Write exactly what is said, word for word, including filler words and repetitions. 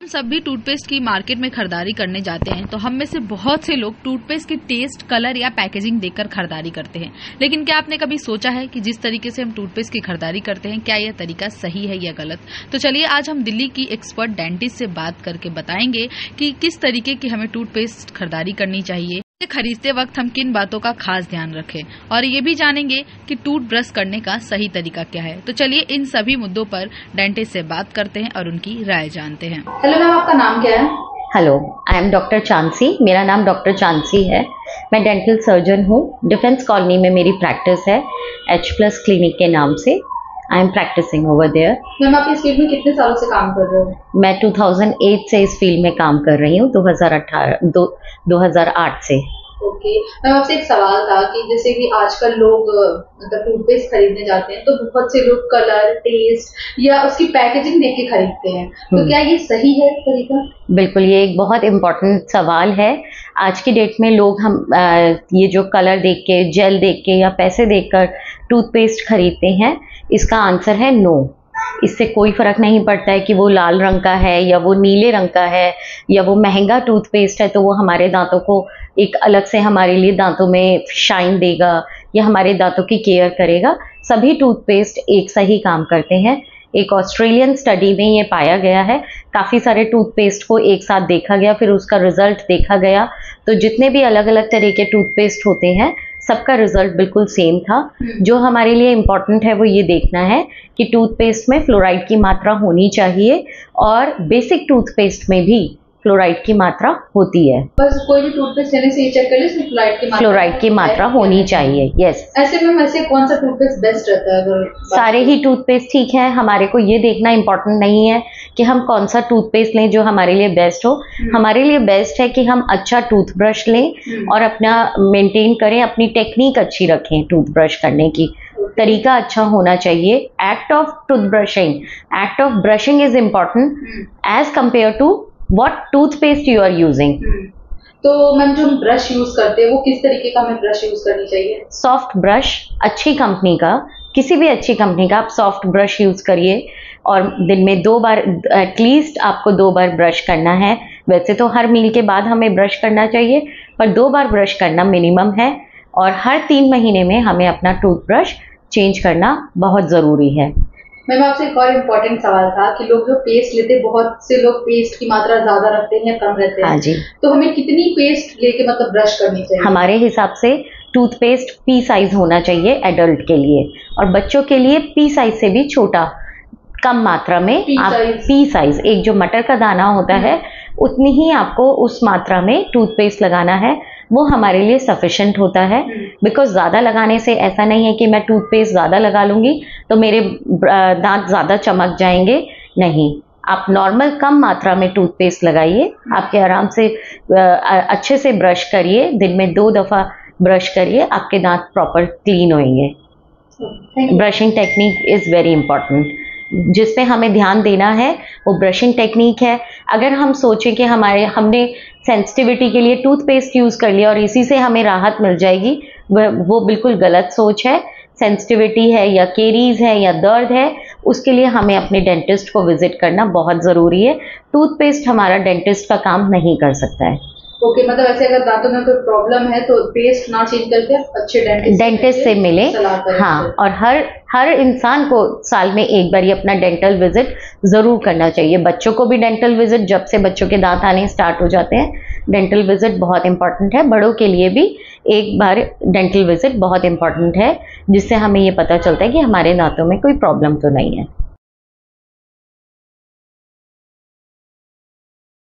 सभी टूथपेस्ट की मार्केट में खरीदारी करने जाते हैं तो हम में से बहुत से लोग टूथपेस्ट की टेस्ट, कलर या पैकेजिंग देखकर खरीदारी करते हैं। लेकिन क्या आपने कभी सोचा है कि जिस तरीके से हम टूथपेस्ट की खरीदारी करते हैं क्या यह तरीका सही है या गलत? तो चलिए आज हम दिल्ली की एक्सपर्ट डेंटिस्ट से बात करके बताएंगे कि किस तरीके की हमें टूथपेस्ट खरीदारी करनी चाहिए, खरीदते वक्त हम किन बातों का खास ध्यान रखें, और ये भी जानेंगे कि टूथ ब्रश करने का सही तरीका क्या है। तो चलिए इन सभी मुद्दों पर डेंटिस्ट से बात करते हैं और उनकी राय जानते हैं। हेलो मैम, आपका नाम क्या है? हेलो, आई एम डॉक्टर चांसी। मेरा नाम डॉक्टर चांसी है। मैं डेंटल सर्जन हूँ। डिफेंस कॉलोनी में मेरी प्रैक्टिस है, एच प्लस क्लिनिक के नाम से। I am practising over there. Ma'am, आप इस फील्ड में कितने सालों से काम कर रहे हो? मैं दो हज़ार आठ से इस फील्ड में काम कर रही हूँ, दो हज़ार अठारह दो दो हज़ार आठ से। ओके मैम, आपसे एक सवाल था कि जैसे कि आजकल लोग मतलब टूथपेस्ट खरीदने जाते हैं तो बहुत से लोग कलर, टेस्ट या उसकी पैकेजिंग देख के खरीदते हैं, तो क्या ये सही है तरीका? बिल्कुल, ये एक बहुत इम्पोर्टेंट सवाल है। आज की डेट में लोग हम आ, ये जो कलर देख के, जेल देख के या पैसे देखकर टूथपेस्ट खरीदते हैं, इसका आंसर है नो। इससे कोई फ़र्क नहीं पड़ता है कि वो लाल रंग का है या वो नीले रंग का है या वो महंगा टूथपेस्ट है तो वो हमारे दांतों को एक अलग से हमारे लिए दांतों में शाइन देगा या हमारे दांतों की केयर करेगा। सभी टूथपेस्ट एक सा ही काम करते हैं। एक ऑस्ट्रेलियन स्टडी में ये पाया गया है, काफ़ी सारे टूथपेस्ट को एक साथ देखा गया, फिर उसका रिजल्ट देखा गया, तो जितने भी अलग अलग तरह के टूथपेस्ट होते हैं सबका रिजल्ट बिल्कुल सेम था। जो हमारे लिए इम्पॉर्टेंट है वो ये देखना है कि टूथपेस्ट में फ्लोराइड की मात्रा होनी चाहिए और बेसिक टूथपेस्ट में भी फ्लोराइड की मात्रा होती है। बस कोई भी टूथपेस्ट लेने से ये चेक कर ले इसमें फ्लोराइड की मात्रा फ्लोराइड की मात्रा होनी चाहिए। यस। ऐसे में ऐसे कौन सा टूथपेस्ट बेस्ट रहता है? अगर सारे ही टूथपेस्ट ठीक है। हमारे को ये देखना इम्पोर्टेंट नहीं है कि हम कौन सा टूथपेस्ट लें जो हमारे लिए बेस्ट हो। हमारे लिए बेस्ट है कि हम अच्छा टूथब्रश लें और अपना मेंटेन करें, अपनी टेक्निक अच्छी रखें। टूथब्रश करने की तरीका अच्छा होना चाहिए। Act of tooth brushing act of brushing is important as compare to what toothpaste you are using. तो मैम, जो हम ब्रश यूज करते हैं वो किस तरीके का हमें ब्रश यूज करनी चाहिए? सॉफ्ट ब्रश, अच्छी कंपनी का, किसी भी अच्छी कंपनी का आप सॉफ्ट ब्रश यूज करिए और दिन में दो बार एटलीस्ट आपको दो बार ब्रश करना है। वैसे तो हर मील के बाद हमें ब्रश करना चाहिए, पर दो बार ब्रश करना मिनिमम है। और हर तीन महीने में हमें अपना टूथब्रश चेंज करना बहुत ज़रूरी है। मैम, आपसे एक और इम्पोर्टेंट सवाल था कि लोग जो पेस्ट लेते हैं, बहुत से लोग पेस्ट की मात्रा ज्यादा रखते हैं या कम रहते हैं। हाँ जी। तो हमें कितनी पेस्ट लेके मतलब ब्रश करनी चाहिए? हमारे हिसाब से टूथपेस्ट पी साइज होना चाहिए एडल्ट के लिए, और बच्चों के लिए पी साइज से भी छोटा, कम मात्रा में आप पी साइज, एक जो मटर का दाना होता है उतनी ही आपको उस मात्रा में टूथपेस्ट लगाना है। वो हमारे लिए सफिशेंट होता है। बिकॉज ज़्यादा लगाने से ऐसा नहीं है कि मैं टूथपेस्ट ज़्यादा लगा लूँगी तो मेरे दांत ज़्यादा चमक जाएंगे। नहीं, आप नॉर्मल कम मात्रा में टूथपेस्ट लगाइए, आपके आराम से अच्छे से ब्रश करिए, दिन में दो दफ़ा ब्रश करिए, आपके दांत प्रॉपर क्लीन होंगे। Brushing technique is very important. जिस पे हमें ध्यान देना है वो ब्रशिंग टेक्निक है। अगर हम सोचें कि हमारे हमने सेंसिटिविटी के लिए टूथपेस्ट यूज़ कर लिया और इसी से हमें राहत मिल जाएगी, वो बिल्कुल गलत सोच है। सेंसिटिविटी है या केरीज है या दर्द है, उसके लिए हमें अपने डेंटिस्ट को विजिट करना बहुत ज़रूरी है। टूथपेस्ट हमारा डेंटिस्ट का काम नहीं कर सकता है। ओके okay, मतलब ऐसे अगर दांतों में कोई प्रॉब्लम है तो पेस्ट ना चेंज करके अच्छे डेंटिस्ट डेंटिस्ट से मिले। हाँ, और हर हर इंसान को साल में एक बार ही अपना डेंटल विजिट ज़रूर करना चाहिए। बच्चों को भी डेंटल विजिट, जब से बच्चों के दांत आने स्टार्ट हो जाते हैं, डेंटल विजिट बहुत इंपॉर्टेंट है। बड़ों के लिए भी एक बार डेंटल विजिट बहुत इंपॉर्टेंट है, जिससे हमें ये पता चलता है कि हमारे दांतों में कोई प्रॉब्लम तो नहीं है।